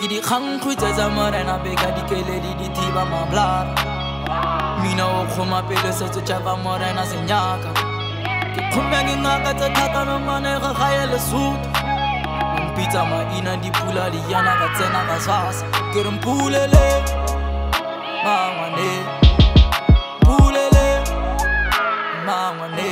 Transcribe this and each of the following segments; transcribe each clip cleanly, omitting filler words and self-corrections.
di khang khutsa za morena beka di keledi di thiba mablar mina o khoma pele setso tsa ba morena senyaka ke khumya ngaka tsa thata no mane ga gae le sut mpitsa maina di pula di yana ka tsena ka sasa ke re mpulele mangwane pulele mangwane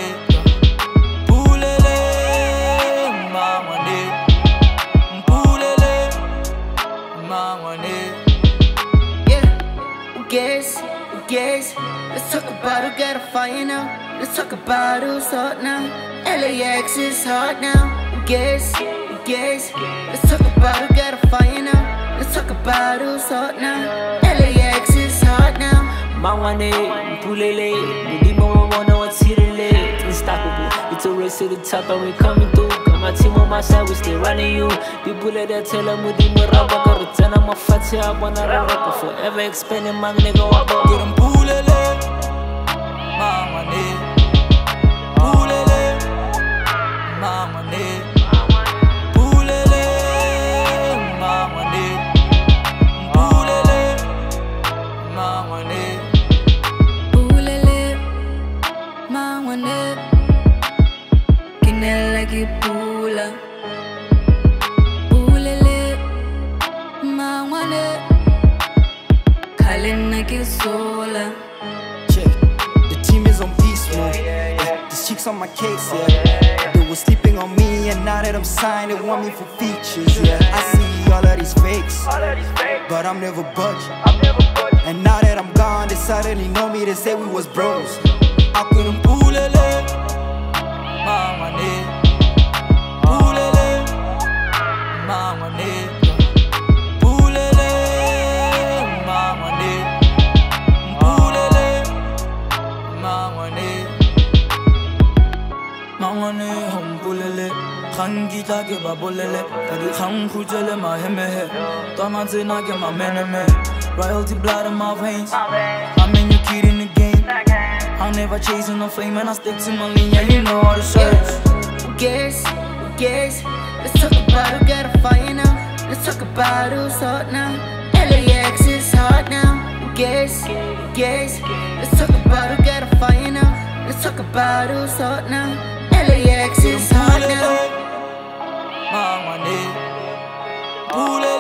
Guess, let's talk about who got a fire now. Let's talk about who's hot now. LAX is hot now. Guess, let's talk about who got a fire now. Let's talk about who's hot now. LAX is hot now. Mangwane, Pulele, Mudimo wanna what's here to late. Unstoppable, it's a race to the top and we coming through. Got my team on my side, we still running you. People let that tell them Mudimo Rabba, got to turn on my fatty, I wanna rap forever expanding my nigga Wabba. Get them Pulele, Mangwane, Pulele, Mangwane, Pulele, Mangwane, Pulele, Mangwane. Mangwane, kinela ki pula. Pulele, mangwane, kalena ki sola. Check, the team is on beast mode. Yeah, these chicks on my case, yeah. They were sleeping on me, and now that I'm signed, they want me for features, yeah. I see all of these fakes, but I'm never budging. And now that I'm gone, they suddenly know me. They say we was bros. I couldn't pulele, mangwane, pulele, mangwane, pulele, mangwane, pulele, mangwane, mangwane, hum pulele, khangi ta ke babolele, tadi khang khujele ma hemehe, tana zena ke ma meneme, royalty blood in my veins, I'm in your kid in the game. I'm never chasing no fame and I stick to my lane, yeah, you know how to search. Guess, let's talk about who got a fire now. Let's talk about who's hot now. LAX is hot now. Guess, let's talk about who got a fire now. Let's talk about who's hot now. LAX is hot now. Mangwane, pulele.